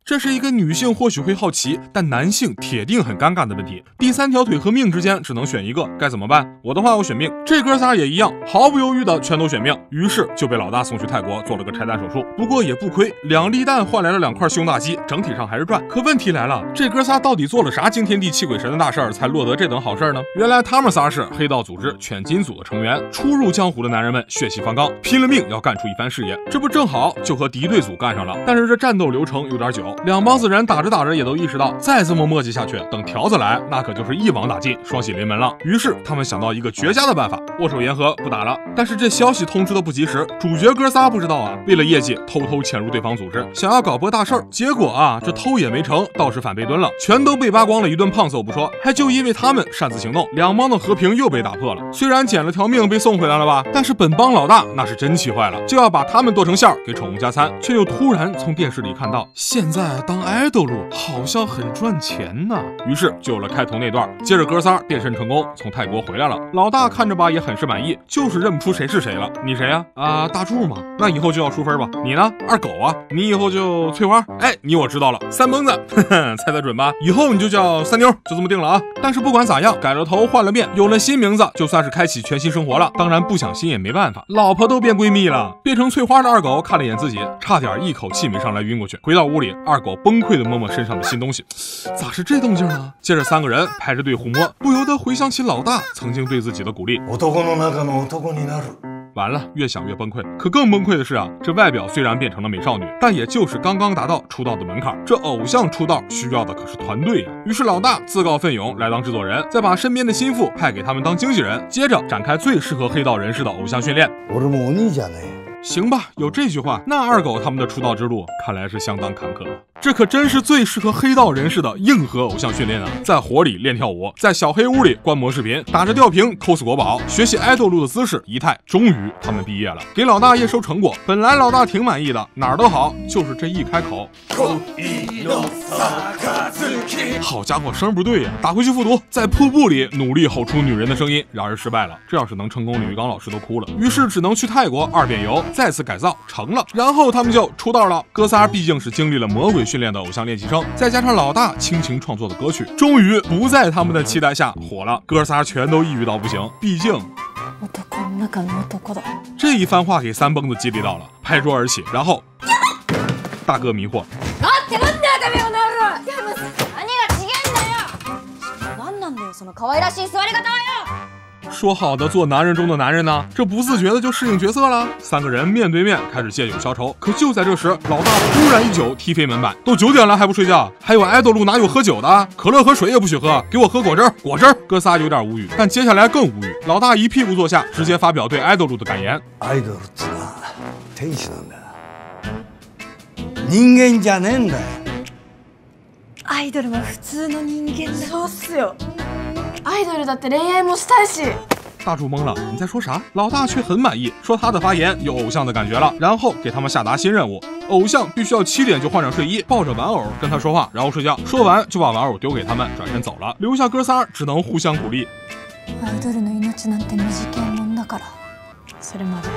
这是一个女性或许会好奇，但男性铁定很尴尬的问题。第三条腿和命之间只能选一个，该怎么办？我的话，我选命。这哥仨也一样，毫不犹豫的全都选命，于是就被老大送去泰国做了个拆弹手术。不过也不亏，2粒蛋换来了2块胸大肌，整体上还是赚。可问题来了，这哥仨到底做了啥惊天地泣鬼神的大事儿，才落得这等好事呢？原来他们仨是黑道组织犬金组的成员，初入江湖的男人们血气方刚，拼了命要干出一番事业。这不正好就和敌对组干上了，但是这战斗流程有点久，两帮子人打着打着也都意识到，再这么磨叽下去，等条子来，那可就是一网打尽，双喜临门了。于是他们想到一个绝佳的办法，握手言和，不打了。但是这消息通知的不及时，主角哥仨不知道啊，为了业绩偷偷潜入对方组织，想要搞波大事儿。结果啊，这偷也没成，倒是反被蹲了，全都被扒光了一顿胖揍不说，还就因为他们擅自行动，两帮的和平又被打破了。虽然捡了条命被送回来了吧，但是本帮老大那是真气坏了，就要把他们剁成馅儿给宠物加餐，却又突然从电视里看到，现在当爱豆路好像很赚钱呢。于是就有了开头那段。接着哥仨变身成功，从泰国回来了。老大看着吧也很是满意，就是认不出谁是谁了。你谁呀？大柱吗？那以后就要淑芬吧。你呢？二狗啊？你以后就翠花。哎，你我知道了，三蹦子，猜得准吧？以后你就叫三妞，就这么定了啊。但是不管咋样，改了头换了面，有了新名字，就算是开启全新生活了。当然不想新也没办法，老婆都变闺蜜了。变成翠花的二狗看了一眼自己，差点一口气没上来晕过去。回到屋里，二狗崩溃的摸摸身上的新东西，咋是这动静呢？接着三个人排着队互摸，不由得回想起老大曾经对自己的鼓励。完了，越想越崩溃。可更崩溃的是啊，这外表虽然变成了美少女，但也就是刚刚达到出道的门槛。这偶像出道需要的可是团队呀。于是老大自告奋勇来当制作人，再把身边的心腹派给他们当经纪人，接着展开最适合黑道人士的偶像训练。行吧，有这句话，那二狗他们的出道之路看来是相当坎坷。这可真是最适合黑道人士的硬核偶像训练啊！在火里练跳舞，在小黑屋里观摩视频，打着吊瓶 cos 国宝，学习爱豆路的姿势仪态。终于他们毕业了，给老大验收成果。本来老大挺满意的，哪儿都好，就是这一开口，好家伙，声不对呀！打回去复读，在瀑布里努力吼出女人的声音，然而失败了。这要是能成功，李玉刚老师都哭了。于是只能去泰国2遍游，再次改造成了，然后他们就出道了。哥仨毕竟是经历了魔鬼训练的偶像练习生，再加上老大倾情创作的歌曲，终于不在他们的期待下火了。哥仨全都抑郁到不行，毕竟这一番话给三蹦子激励到了，拍桌而起，然后大哥迷惑。说好的做男人中的男人呢？这不自觉的就适应角色了。三个人面对面开始借酒消愁，可就在这时，老大突然一酒踢飞门板。都9点了还不睡觉？还有爱豆路哪有喝酒的？可乐和水也不许喝，给我喝果汁！果汁！哥仨有点无语，但接下来更无语。老大一屁股坐下，直接发表对爱豆路的感言： アイドルってのは天使なんだよ。人間じゃねえんだよ。 アイドルも普通の人間だ。そうっすよ。アイドルだって恋愛もしたいし。 大柱懵了，你在说啥？老大却很满意，说他的发言有偶像的感觉了，然后给他们下达新任务：偶像必须要7点就换上睡衣，抱着玩偶跟他说话，然后睡觉。说完就把玩偶丢给他们，转身走了，留下哥仨只能互相鼓励。 アイドルの命なんて短いもんだから、それまで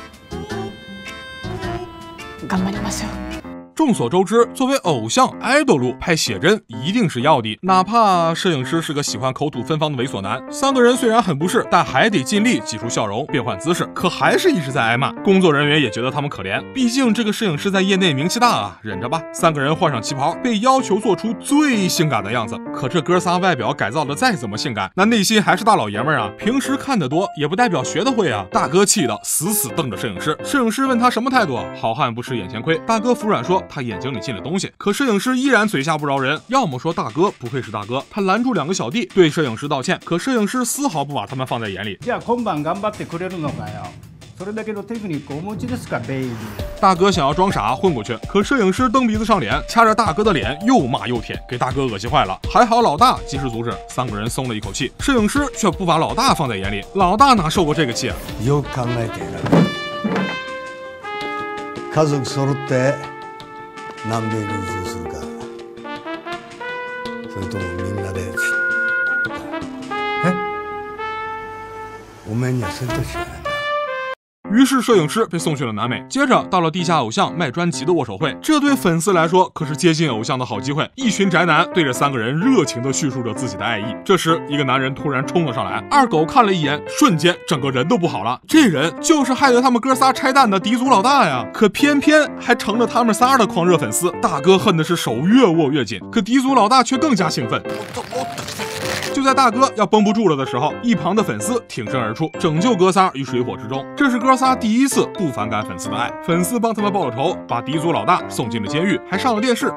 頑張りましょう。 众所周知，作为偶像爱豆路拍写真一定是要的，哪怕摄影师是个喜欢口吐芬芳的猥琐男。三个人虽然很不适，但还得尽力挤出笑容，变换姿势，可还是一直在挨骂。工作人员也觉得他们可怜，毕竟这个摄影师在业内名气大啊，忍着吧。三个人换上旗袍，被要求做出最性感的样子。可这哥仨外表改造的再怎么性感，那内心还是大老爷们啊。平时看得多也不代表学得会啊。大哥气得死死瞪着摄影师，摄影师问他什么态度？好汉不吃眼前亏。大哥服软说他眼睛里进了东西，可摄影师依然嘴下不饶人。要么说大哥不愧是大哥，他拦住2个小弟对摄影师道歉，可摄影师丝毫不把他们放在眼里。大哥想要装傻混过去，可摄影师蹬鼻子上脸，掐着大哥的脸又骂又舔，给大哥恶心坏了。还好老大及时阻止，三个人松了一口气。摄影师却不把老大放在眼里，老大哪受过这个气啊？ よく考えて家族揃って南米に移住するか、それともみんなでお前には選択肢がないんだ。 于是摄影师被送去了南美，接着到了地下偶像卖专辑的握手会。这对粉丝来说可是接近偶像的好机会。一群宅男对着3个人热情地叙述着自己的爱意。这时，一个男人突然冲了上来，二狗看了一眼，瞬间整个人都不好了。这人就是害得他们哥仨拆弹的狄族老大呀！可偏偏还成了他们仨的狂热粉丝。大哥恨的是手越握越紧，可狄族老大却更加兴奋。就在大哥要绷不住了的时候，一旁的粉丝挺身而出，拯救哥仨于水火之中。这是哥仨第一次不反感粉丝的爱，粉丝帮他们报了仇，把狄族老大送进了监狱，还上了电视。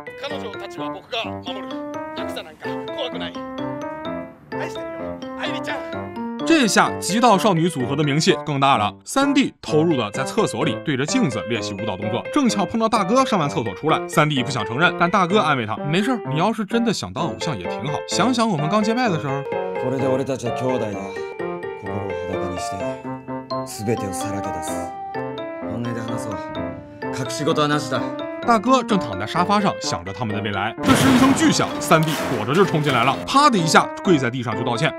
这下极道少女组合的名气更大了。3弟投入的在厕所里对着镜子练习舞蹈动作，正巧碰到大哥上完厕所出来。3弟不想承认，但大哥安慰他，没事，你要是真的想当偶像也挺好，想想我们刚结拜的时候。 これで俺たちは兄弟だ。心を裸にして全てをさらけ出す。本音で話そう。隠し事はなしだ。 大哥正躺在沙发上想着他们的未来，这时一声巨响，3弟躲着就冲进来了，啪的一下跪在地上就道歉。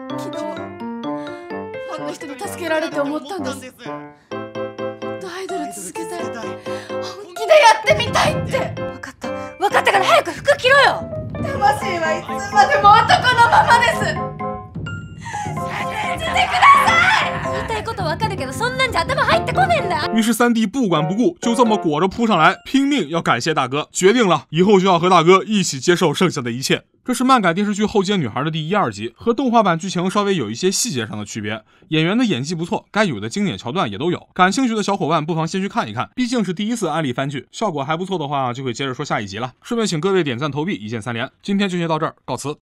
人に助けられて思ったんです。アイドル続けたい。本気でやってみたいって。分かったから早く服着ろよ。魂はいつまでも男のままです。信じてください。言いたいこと分かるけどそんなんじゃ頭入ってこねえんだ。 于是3弟不管不顾，就这么裹着扑上来，拼命要感谢大哥，决定了以后就要和大哥一起接受剩下的一切。这是漫改电视剧《后街女孩》的第1、2集，和动画版剧情稍微有一些细节上的区别。演员的演技不错，该有的经典桥段也都有。感兴趣的小伙伴不妨先去看一看，毕竟是第一次安利番剧，效果还不错的话，就会接着说下一集了。顺便请各位点赞投币，一键3连。今天就先到这儿，告辞。